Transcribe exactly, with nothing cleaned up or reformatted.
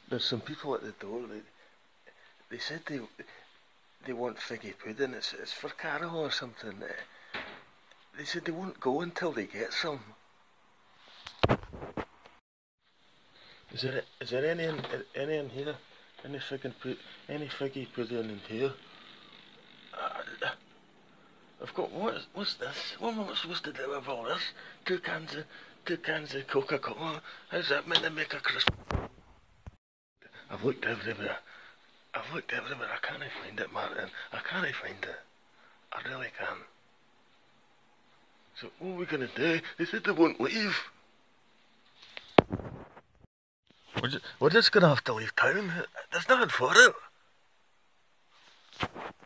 There's some people at the door. They, they said they they want figgy pudding. It's it's for Carol or something. Uh, they said they won't go until they get some. Is there is there any in, any in here? Any figgy pud any figgy pudding in here? Uh, I've got what? What's this? What am I supposed to do with all this? Two cans of two cans of Coca-Cola. How's that meant to make a Christmas? I've looked everywhere. I've looked everywhere. I can't find it, Martin. I can't find it. I really can't. So what are we gonna do? They said they won't leave. We're just, we're just gonna have to leave town. There's nothing for it.